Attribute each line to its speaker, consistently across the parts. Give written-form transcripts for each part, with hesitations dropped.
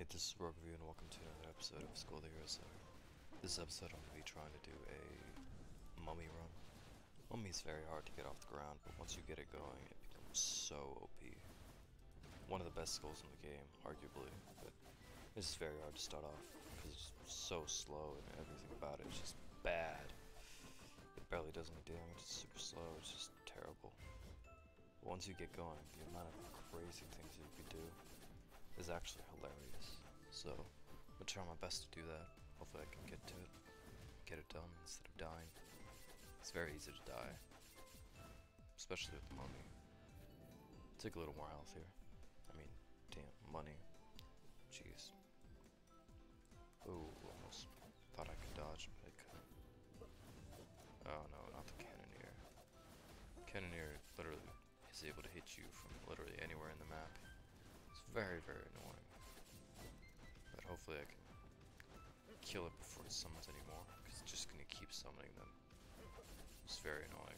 Speaker 1: Hey, this is Review and welcome to another episode of Skul the Hero Center. This episode I'm going to be trying to do a mummy run. Mummy is very hard to get off the ground, but once you get it going, it becomes so OP. One of the best skills in the game, arguably, but it's just very hard to start off because it's so slow and everything about it is just bad. It barely does any damage, it's super slow, it's just terrible. But once you get going, the amount of crazy things that you can do is actually hilarious. So I'm gonna try my best to do that. Hopefully I can get it done instead of dying. It's very easy to die, especially with the mummy. Take a little more health here. I mean, damn, money. Jeez. Ooh, almost thought I could dodge, but I couldn't. Oh no, not the cannoneer. Cannoneer literally is able to hit you from literally anywhere in the map. It's very, very annoying. But hopefully I can kill it before it summons anymore, because it's just going to keep summoning them. It's very annoying.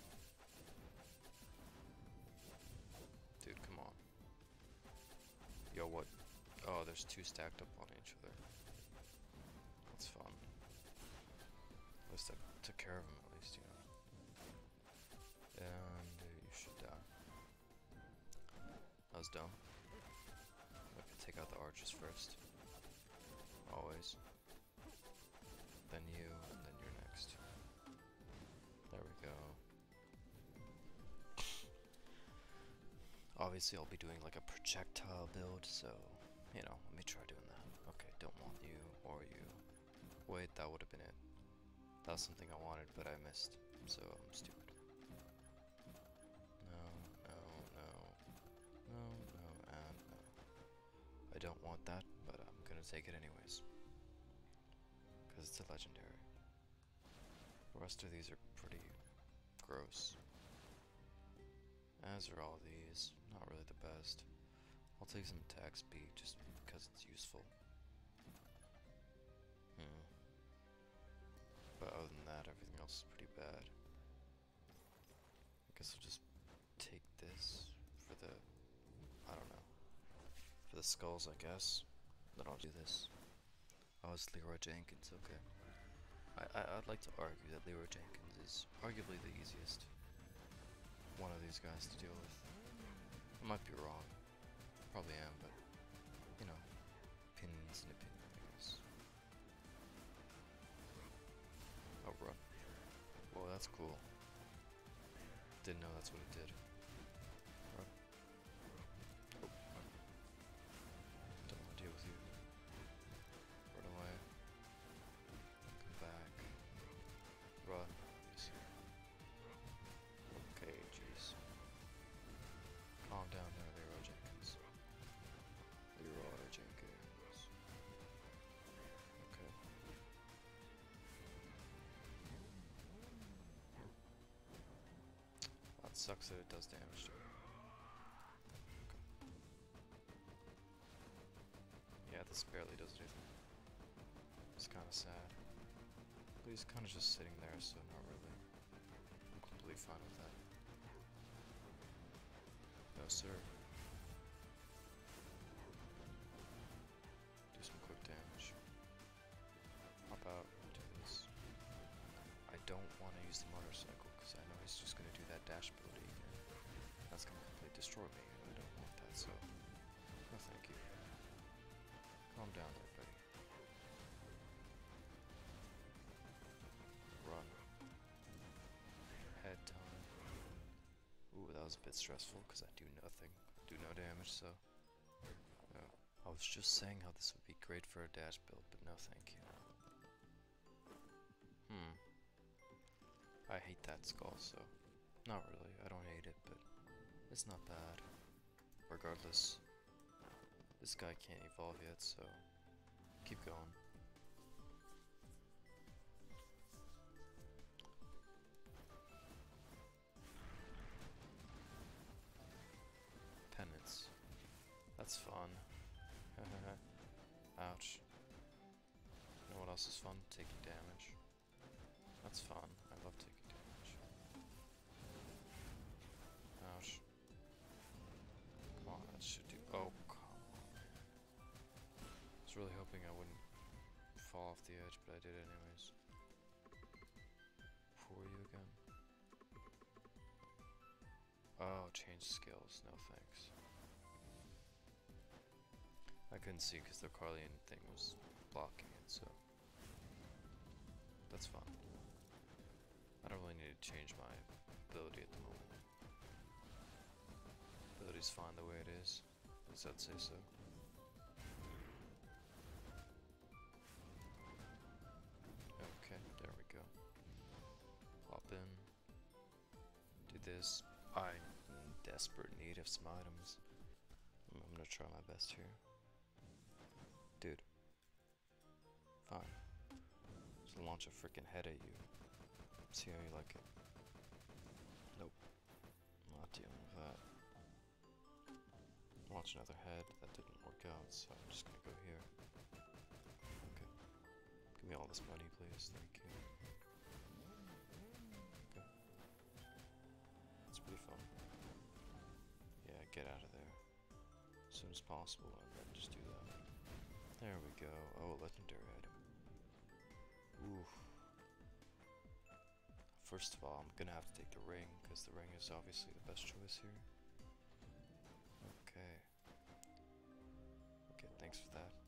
Speaker 1: Dude, come on. Yo, what? Oh, there's two stacked up on each other. That's fun. At least I took care of them, at least, you know. And you should die. That was dumb. I could take out the archers first. Always. Then you, and then you're next. There we go. Obviously I'll be doing like a projectile build, so, you know, let me try doing that. Okay, don't want you, or you. Wait, that would have been it. That was something I wanted, but I missed, so I'm stupid. No, and no. I don't want that, but I'm gonna take it anyways. Because it's a legendary. The rest of these are pretty gross. As are all these. Not really the best. I'll take some attack speed just because it's useful. But other than that, everything else is pretty bad. I guess I'll just take this for the, I don't know, for the skulls, I guess. Then I'll do this. Oh, it's Leroy Jenkins, okay. I'd like to argue that Leroy Jenkins is arguably the easiest one of these guys to deal with. I might be wrong. Probably am, but, you know, opinions and opinion, I guess. Oh, run. Whoa, that's cool. Didn't know that's what it did. Run. Oh, run. Don't want to deal with you. Run away. Come back. Run. Yes. Okay, jeez. Calm down there, Leroy Jenkins. Leroy Jenkins. Okay. That sucks that it does damage to it. Okay. Yeah, this barely does anything. It's kind of sad. But he's kind of just sitting there, so not really. I'm completely fine with that. No, sir. Do some quick damage. Hop out and do this. I don't want to use the motorcycle because I know he's just going to do that dash ability again. That's going to completely destroy me, and I don't want that, so no thank you. Calm down there, buddy. Run. Head time. Ooh, that was a bit stressful because I do nothing. Do no damage, so no. I was just saying how this would be great for a dash build, but no thank you. I hate that skull, so not really. I don't hate it, but it's not bad. Regardless, this guy can't evolve yet, so keep going. Penance. That's fun. Ouch. You know what else is fun? Taking damage. That's fun. I love taking damage. Ouch. Come on, that should do. Oh, come on. What's was really hoping I wouldn't fall off the edge, but I did anyways. Who are you again? Oh, change skills. No thanks. I couldn't see because the Carlian thing was blocking it, so that's fine. I don't really need to change my ability at the moment. Ability's fine the way it is. At least I'd say so. Okay, there we go. Hop in. Do this. I'm in desperate need of some items. I'm gonna try my best here. Dude. Fine. Just launch a freaking head at you. See how you like it. Nope. Not dealing with that. Launch another head. That didn't work out, so I'm just gonna go here. Okay. Give me all this money, please. Thank you. Okay. That's pretty fun. Yeah, get out of there. As soon as possible, and then just do that. There we go. Oh, a legendary item. Ooh. First of all, I'm gonna have to take the ring, because the ring is obviously the best choice here. Okay. Okay, thanks for that.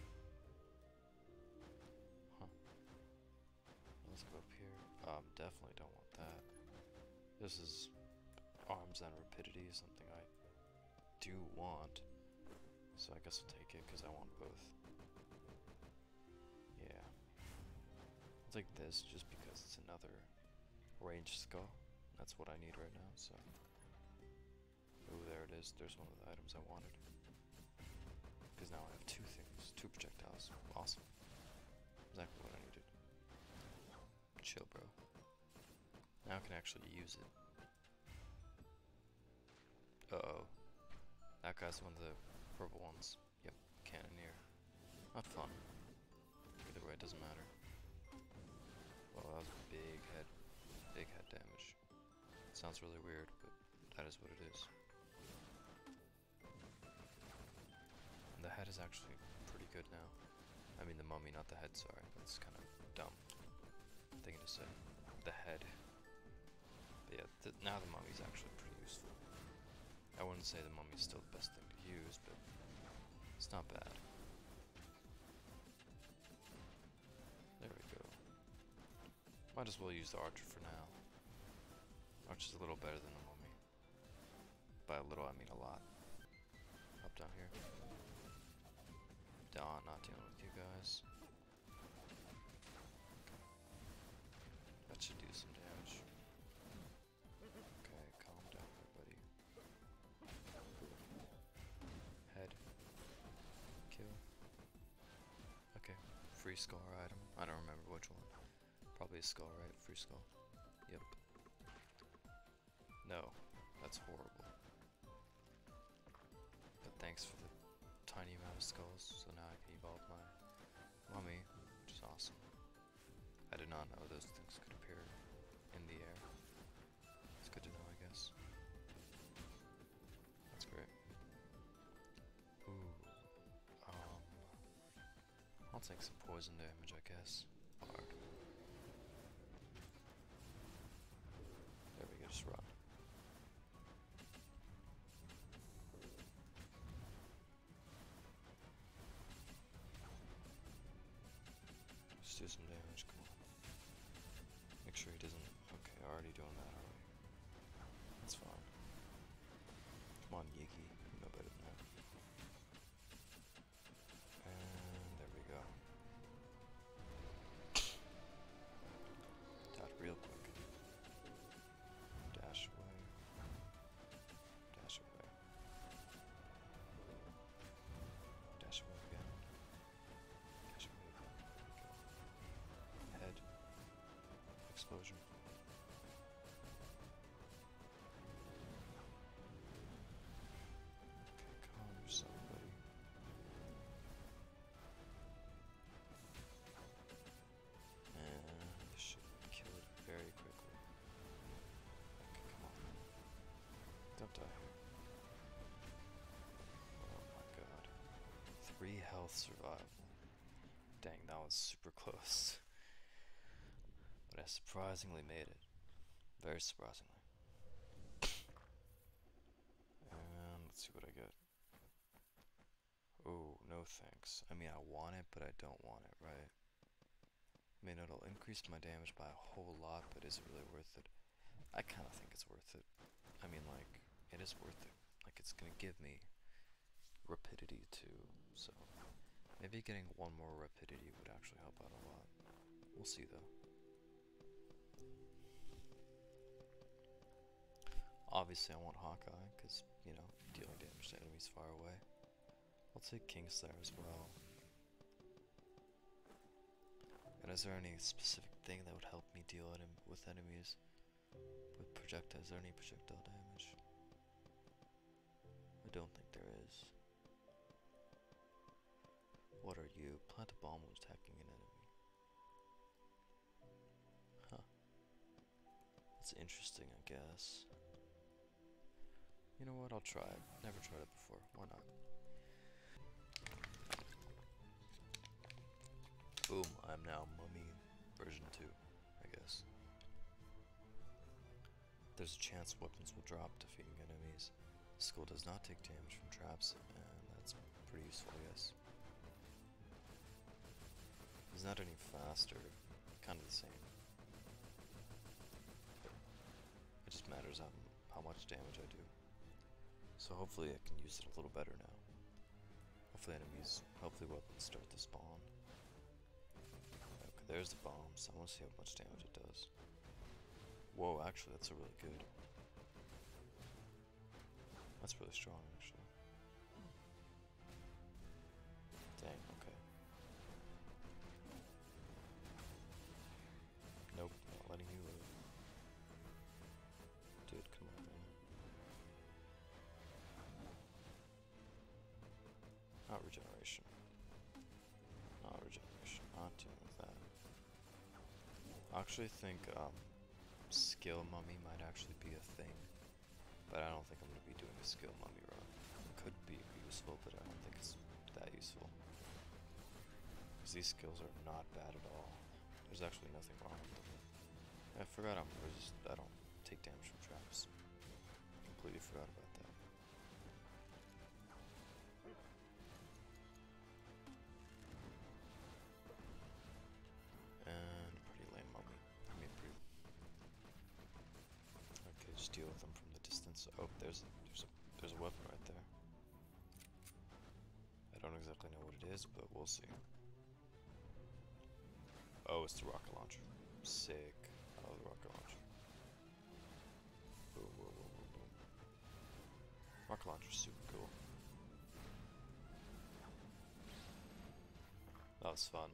Speaker 1: Huh. Let's go up here. Definitely don't want that. This is arms and rapidity, something I do want. So I guess I'll take it, because I want both. Yeah. I'll take this, just because it's another ranged skull. That's what I need right now, so. Oh, there it is. There's one of the items I wanted. Because now I have two things. Two projectiles. Awesome. Exactly what I needed. Chill, bro. Now I can actually use it. Uh-oh. That guy's one of the purple ones. Yep, cannoneer. Not fun. Either way, it doesn't matter. Well, that was a big head damage. Sounds really weird, but that is what it is. And the head is actually pretty good now. I mean the mummy, not the head, sorry. That's kind of dumb thing to say. The head. But yeah, now the mummy's actually pretty useful. I wouldn't say the mummy's still the best thing to use, but it's not bad. There we go. Might as well use the archer for now. Archer's a little better than the mummy. By a little, I mean a lot. Up down here. Not dealing with you guys. That should do some damage. Okay, calm down everybody. Head. Kill. Okay, free scar item. I don't remember which one. Probably a skull, right? Free skull. Yep. No, that's horrible. But thanks for the tiny amount of skulls, so now I can evolve my mummy, which is awesome. I did not know those things could appear in the air. It's good to know, I guess. That's great. Ooh. I'll take some poison damage, I guess. Hard. There we go, just run. Just do some damage, come on. Make sure he doesn't... Okay, already doing that, are we? That's fine. Come on, Yiki. You know better than that. And there we go. Dodge real quick. Dash away. Dash away. Dash away again. Dash away again. There we go. Head. Explosion. Okay, calm yourself, buddy. And this should kill it very quickly. Okay, come on. Don't die. Oh my god. 3 health survival. Dang, that was super close. But I surprisingly made it. Very surprisingly. And let's see what I get. Oh, no thanks. I mean, I want it, but I don't want it, right? I mean, it'll increase my damage by a whole lot, but is it really worth it? I kind of think it's worth it. I mean, like, it is worth it. Like, it's gonna give me rapidity too, so maybe getting one more rapidity would actually help out a lot. We'll see though. Obviously I want Hawkeye, because, you know, dealing damage to enemies far away. I'll take Kingslayer as well. And is there any specific thing that would help me deal with enemies? With projectiles, is there any projectile damage? I don't think there is. What are you? Plant a bomb when attacking an enemy. Huh. That's interesting, I guess. You know what? I'll try it. Never tried it before. Why not? Boom. I'm now Mummy version 2, I guess. There's a chance weapons will drop defeating enemies. Skul does not take damage from traps, and that's pretty useful, I guess. He's not any faster, kind of the same. It just matters how much damage I do. So hopefully I can use it a little better now. Hopefully weapons start to spawn. Okay, there's the bombs. I want to see how much damage it does. Whoa, actually that's a really good. That's really strong, actually. Dang, okay. Nope, not letting you live. Dude, come on, man. Not regeneration. Not regeneration. Not dealing with that. I actually think, skill mummy might actually be a thing. But I don't think I'm going to be doing a skill mummy run. It could be useful, but I don't think it's that useful. Because these skills are not bad at all. There's actually nothing wrong with them. I forgot I don't take damage from traps. Completely forgot about that. And pretty lame mummy. I mean, pretty. Okay, just deal with them from the distance. Oh, there's a weapon right there. I don't exactly know what it is, but we'll see. Oh, it's the rocket launcher. Sick. I love the rocket launcher. Boom, boom, boom, boom, boom. Rocket launcher's super cool. That was fun.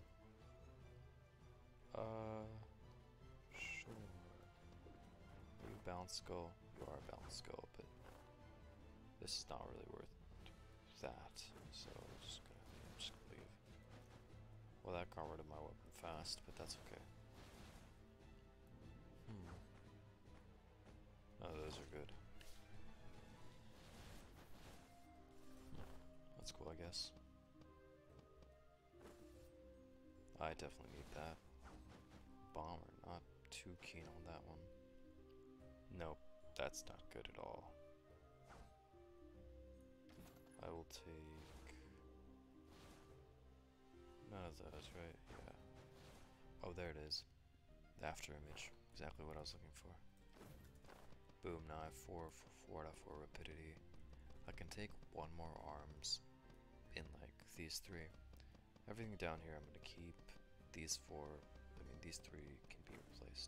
Speaker 1: Sure. Are you a balanced skull? You are a balanced skull, but this is not really worth that, so I'm just gonna leave. Well, that got rid of my weapon fast, but that's okay. Oh, those are good. That's cool, I guess. I definitely need that. Bomber, not too keen on that one. Nope, that's not good at all. I will take none of those, right? Yeah. Oh, there it is. The after image. Exactly what I was looking for. Boom, now I have 4 out of 4 rapidity. I can take one more arms in like these 3. Everything down here I'm gonna keep. These 4, these 3 can be replaced.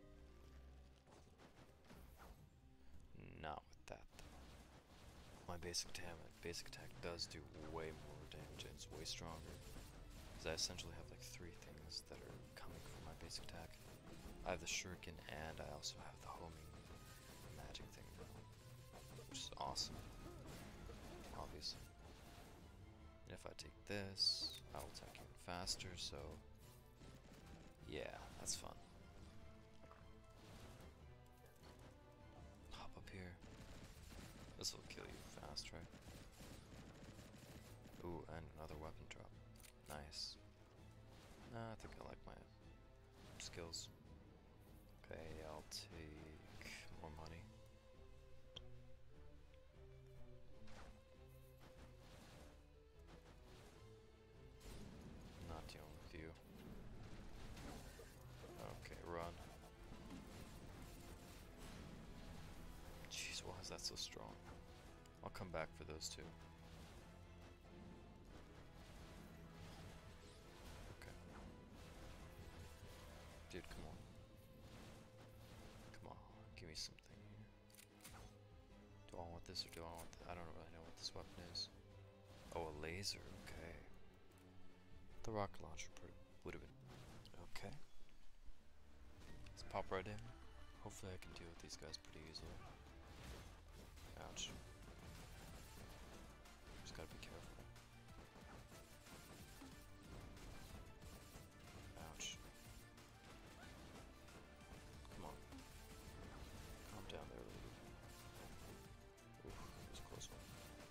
Speaker 1: Not with that though. My basic attack does do way more damage and it's way stronger. Because I essentially have like 3 things that are coming from my basic attack. I have the shuriken and I also have the homing magic thing now. Which is awesome. Obviously. And if I take this, I will attack even faster, so yeah, that's fun. Hop up here. This will kill you fast, right? Ooh, and another weapon drop. Nice. I think I like my skills. Okay, I'll take more money. Not dealing with you. Okay, run. Jeez, why is that so strong? I'll come back for those two. Okay. Dude, come on. Come on, give me something here. Do I want this or do I want that? I don't really know what this weapon is. Oh, a laser, okay. The rocket launcher would have been. Okay. Let's pop right in. Hopefully I can deal with these guys pretty easily. Ouch. Just gotta be careful. Ouch. Come on. Calm down there, lady. Oof, that was a close one.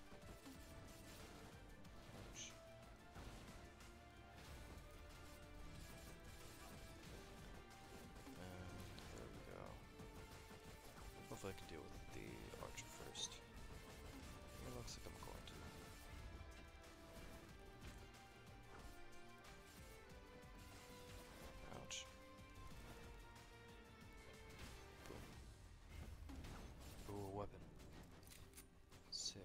Speaker 1: Ouch. And there we go. Hopefully I can deal with the archer first. It looks like I'm going to. Ouch. Boom. Ooh, a weapon. Sick.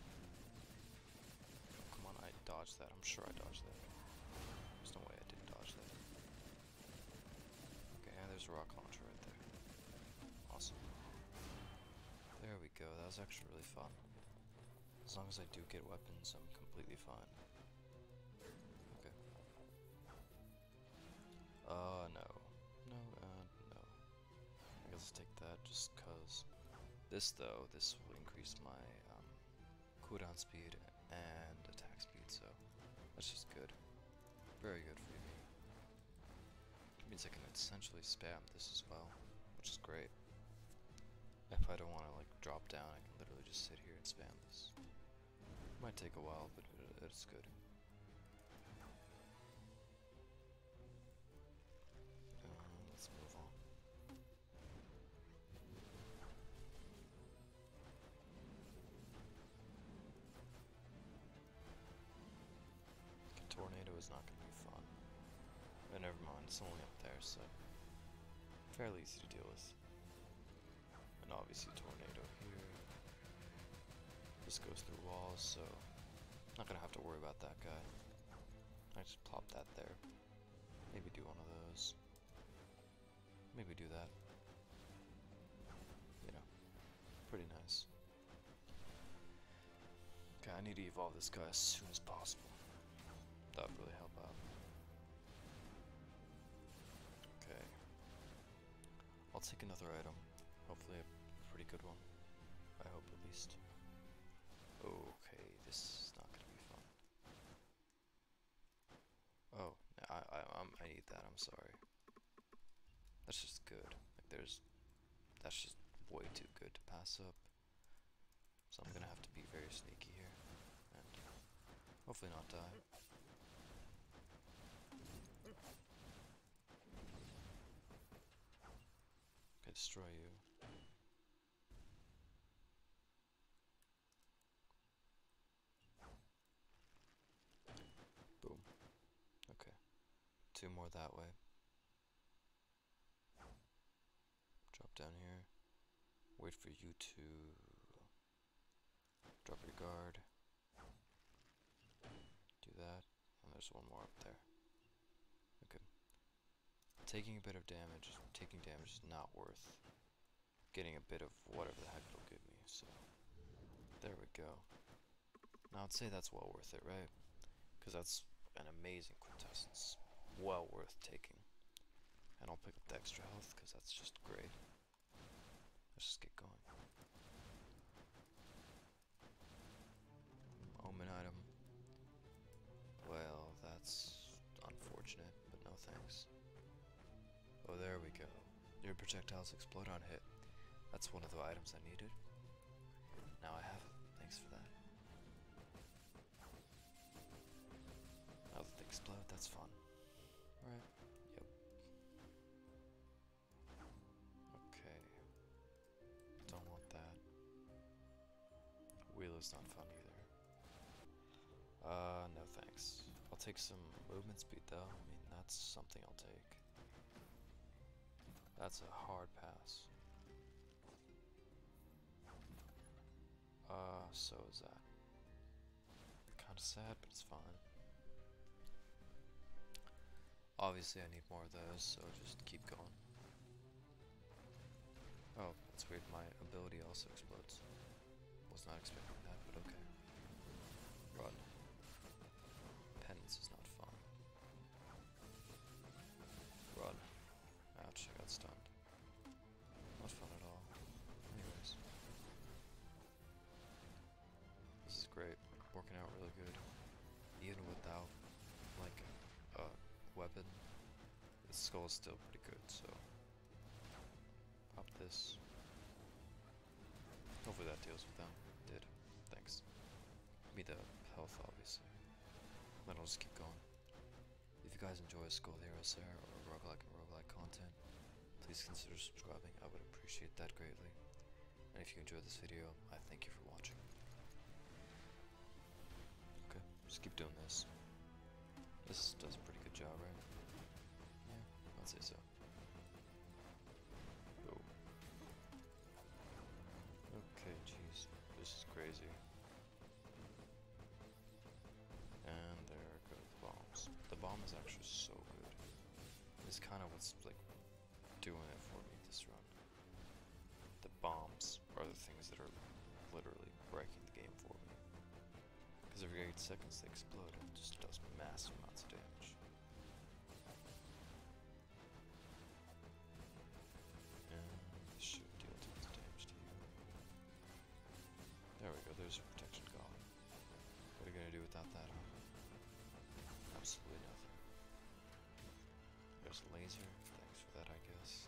Speaker 1: Oh, come on, I dodged that. I'm sure I dodged that. There's no way I didn't dodge that. Okay, and there's a rock launcher right there. Awesome. There we go. That was actually really fun. As long as I do get weapons, I'm completely fine. Okay. No. No, no. I guess I'll take that just cause. This, though, this will increase my, cooldown speed and attack speed, so that's just good. Very good for me. It means I can essentially spam this as well, which is great. If I don't want to, like, drop down, I can literally just sit here and spam this. Might take a while, but it's good. Let's move on. Tornado is not going to be fun. But never mind, it's only up there, so fairly easy to deal with. And obviously tornado here. This goes through walls, so not gonna have to worry about that guy. I just plop that there. Maybe do one of those. Maybe do that. You know, pretty nice. Okay, I need to evolve this guy as soon as possible. That would really help out. Okay. I'll take another item. Hopefully a pretty good one. I hope at least. Okay, this is not gonna be fun. Oh, I need that, I'm sorry. That's just good. Like that's just way too good to pass up. So I'm gonna have to be very sneaky here. And hopefully not die. Okay, destroy you. Boom. Okay. Two more that way. Drop down here. Wait for you to drop your guard. Do that. And there's one more up there. Okay. Taking a bit of damage, taking damage is not worth getting a bit of whatever the heck it'll give me, so there we go. Now I'd say that's well worth it, right? Because that's an amazing quintessence. Well worth taking. And I'll pick up the extra health because that's just great. Let's just get going. Omen item. Well, that's unfortunate, but no thanks. Oh, there we go. Your projectiles explode on hit. That's one of the items I needed. Now I have it. Thanks for that. Now that they explode, that's fun. Right? Yep. Okay. Don't want that. Wheel is not fun either. No thanks. I'll take some movement speed though. I mean, that's something I'll take. That's a hard pass. So is that. Kinda sad, but it's fine. Obviously I need more of those, so just keep going. Oh, that's weird, my ability also explodes. Was not expecting that, but okay. Run. Penance is not fun. Run. Ouch, I got stunned. Not fun at all. Anyways. This is great. Working out really good. Even without, like, a weapon, the skull is still pretty good, so. Pop this. Hopefully that deals with them. Did. Thanks. Give me the health, obviously. Then I'll just keep going. If you guys enjoy Skul Heroes there, or roguelike and roguelike content, please consider subscribing. I would appreciate that greatly. And if you enjoyed this video, I thank you for watching. Okay, just keep doing this. This does a pretty good job, right? Yeah, I'd say so. Boom. Okay, jeez. This is crazy. And there go the bombs. The bomb is actually so good. It's kind of what's like doing it for me this run. The bombs are the things that are literally breaking the game for me. Because every 8 seconds they explode and it just does massive amounts of damage. And this should deal tons of damage to you. There we go, there's your protection golem. What are you gonna do without that, huh? Absolutely nothing. There's a laser, thanks for that, I guess.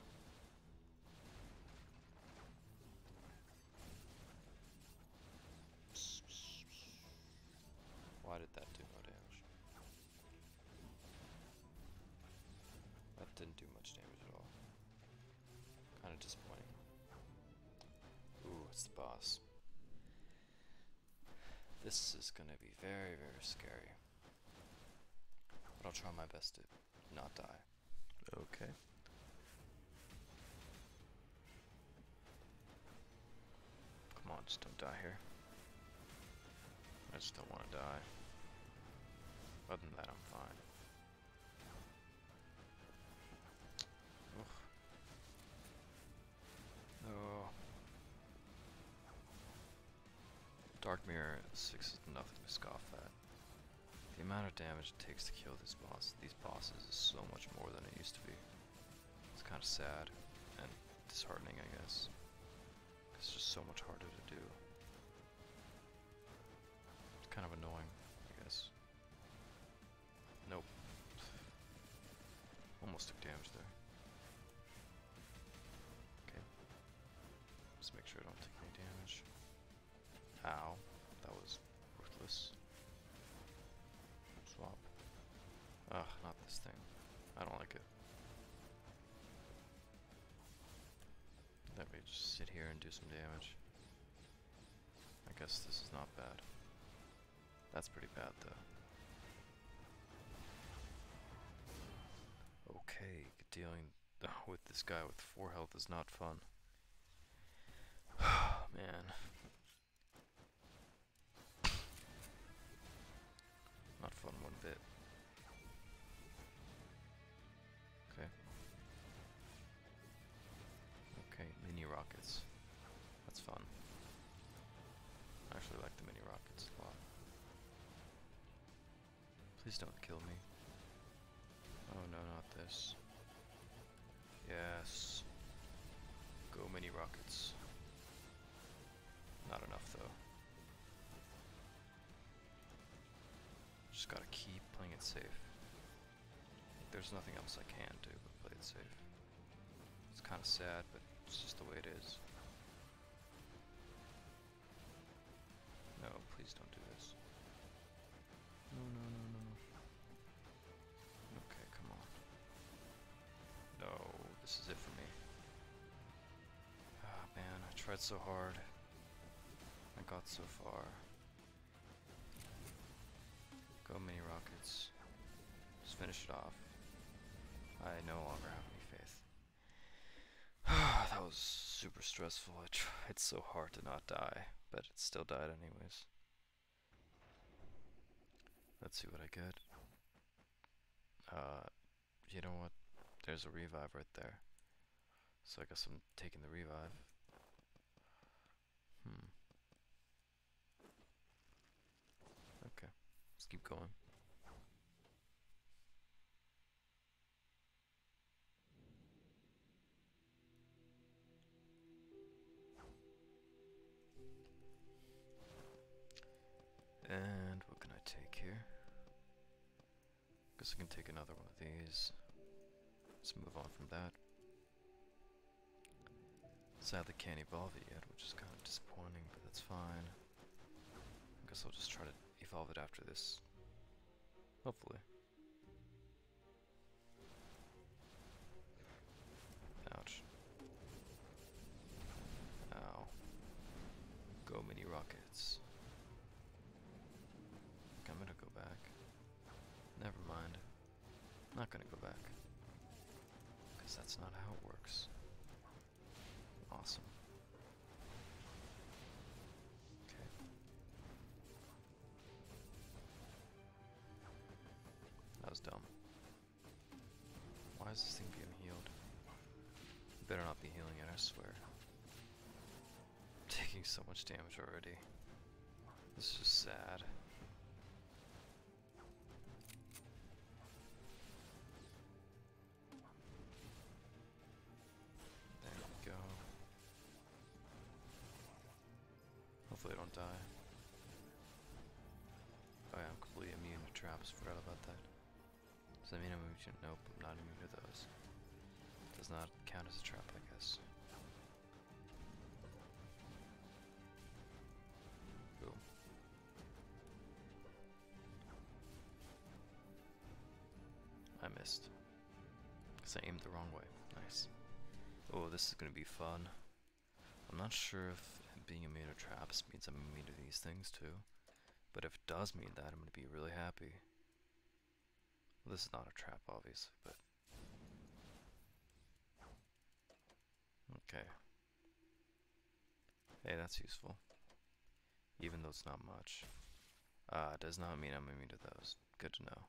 Speaker 1: Why did that do no damage? That didn't do much damage at all. Kinda disappointing. Ooh, it's the boss. This is gonna be very, very scary. But I'll try my best to not die. Okay. Come on, just don't die here. I just don't want to die. Other than that, I'm fine. Ugh. Oh. Dark Mirror 6 is nothing to scoff at. The amount of damage it takes to kill these bosses is so much more than it used to be. It's kind of sad and disheartening, I guess. It's just so much harder to do. It's kind of annoying, I guess. Nope. Almost took damage there. Okay. Just make sure I don't take any damage. Ow. That was ruthless. Swap. Ugh, not this thing. I don't like it. Let me just sit here and do some damage. I guess this is not bad. That's pretty bad though. Okay, dealing with this guy with 4 health is not fun. Man. Not fun one bit. Okay. Okay, mini rockets. That's fun. I actually like the mini rockets a lot. Please don't kill me. Oh no, not this. Yes. Go mini rockets. Not enough though. Just gotta keep playing it safe. There's nothing else I can do but play it safe. It's kind of sad, but it's just the way it is. No, please don't do this. No. Okay, come on. tried so hard. I got so far. Go mini rockets. Just finish it off. I no longer have any faith. That was super stressful. I tried so hard to not die, but it still died anyways. Let's see what I get. You know what? There's a revive right there. So I guess I'm taking the revive. Okay, let's keep going. And what can I take here? Guess I can take another one of these. Let's move on from that. Sadly can't evolve it yet, which is kind of disappointing, but that's fine. I guess I'll just try to evolve it after this. Hopefully. Ouch. Ow. Go mini rockets. Okay, I'm gonna go back. Never mind. Not gonna go back. Because that's not how it works. Awesome. Okay. That was dumb. Why is this thing being healed? You better not be healing it, I swear. I'm taking so much damage already. This is just sad. There we go. Hopefully I don't die. Oh yeah, I'm completely immune to traps, forgot about that. Does that mean I'm immune to— nope, I'm not immune to those. Does not count as a trap, I guess. Boom. I missed. Because I aimed the wrong way. Nice. Oh, this is gonna be fun. I'm not sure if being immune to traps means I'm immune to these things too. But if it does mean that, I'm gonna be really happy. Well, this is not a trap, obviously, but... okay. Hey, that's useful. Even though it's not much. It does not mean I'm immune to those. Good to know.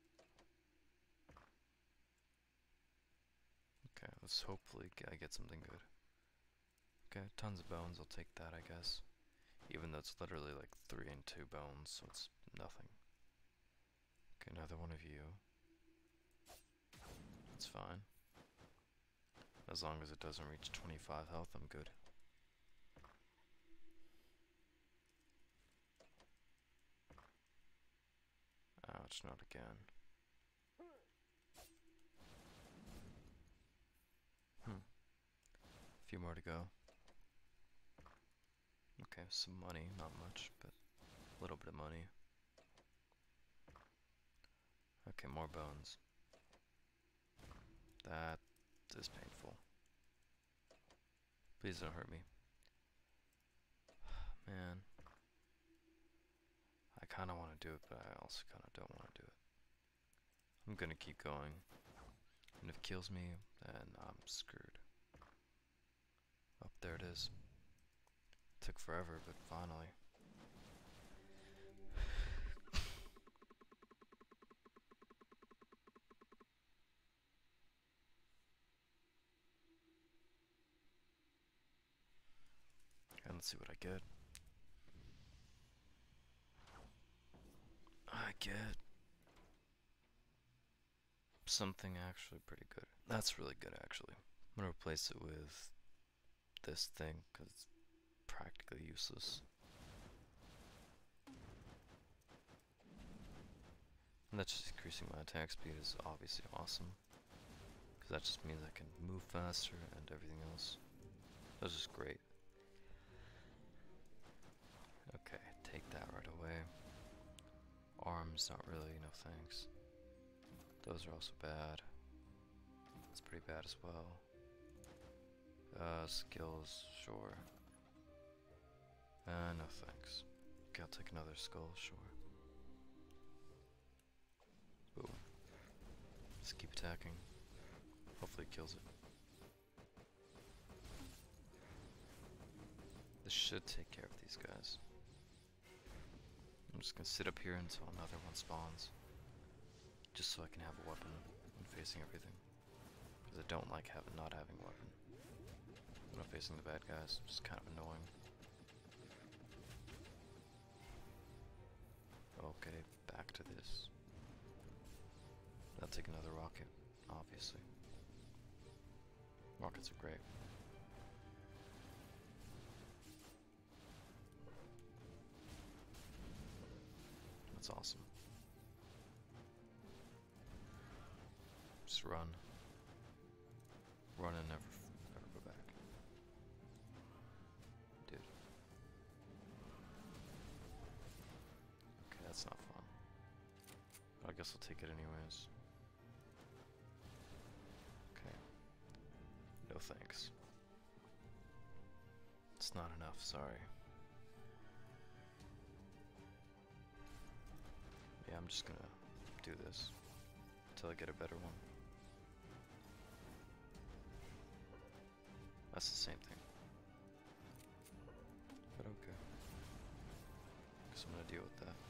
Speaker 1: Okay, let's hopefully I get something good. Okay, tons of bones, I'll take that, I guess. Even though it's literally like 3 and 2 bones, so it's nothing. Okay, another one of you. That's fine. As long as it doesn't reach 25 health, I'm good. Ouch, not again. A few more to go. Okay, some money, not much, but a little bit of money. Okay, more bones. That is painful. Please don't hurt me. Man. I kinda wanna do it, but I also kinda don't wanna do it. I'm gonna keep going. And if it kills me, then I'm screwed. Oh, there it is. Took forever, but finally. And let's see what I get. I get something actually pretty good. That's really good, actually. I'm gonna replace it with this thing, because it's practically useless. And that's just increasing my attack speed is obviously awesome. Because that just means I can move faster and everything else. That's just great. Okay, take that right away. Arms, not really, no thanks. Those are also bad. That's pretty bad as well. Skills, sure. No thanks. Okay, I'll take another skull, sure. Boom. Just keep attacking. Hopefully it kills it. This should take care of these guys. I'm just gonna sit up here until another one spawns. Just so I can have a weapon when facing everything. Because I don't like not having a weapon. When I'm facing the bad guys, it's kind of annoying. Okay, back to this. I'll take another rocket, obviously. Rockets are great. That's awesome. Just run. Run and never go back. Dude. Okay, that's not fun. But I guess I'll take it anyways. Okay. No thanks. It's not enough, sorry. Yeah, I'm just gonna do this until I get a better one. That's the same thing. But okay. Guess I'm gonna deal with that.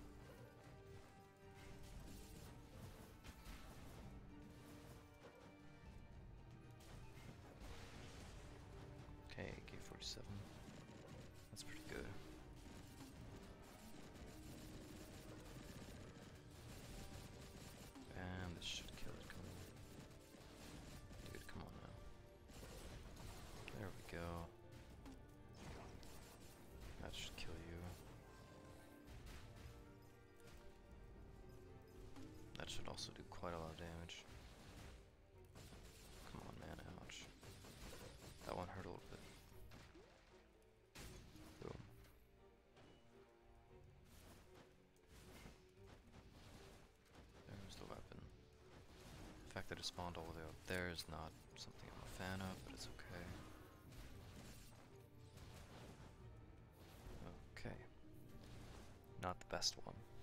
Speaker 1: Okay, AK-47. That's pretty good. And this should kill it. Come on. Dude, come on now. There we go. That should kill you. That should also do quite a lot of damage. Come on, man. Ouch. That one hurt a little bit. Boom. There's the weapon. The fact that it spawned all the way up there is not something I'm a fan of, but it's okay. Okay. Not the best one.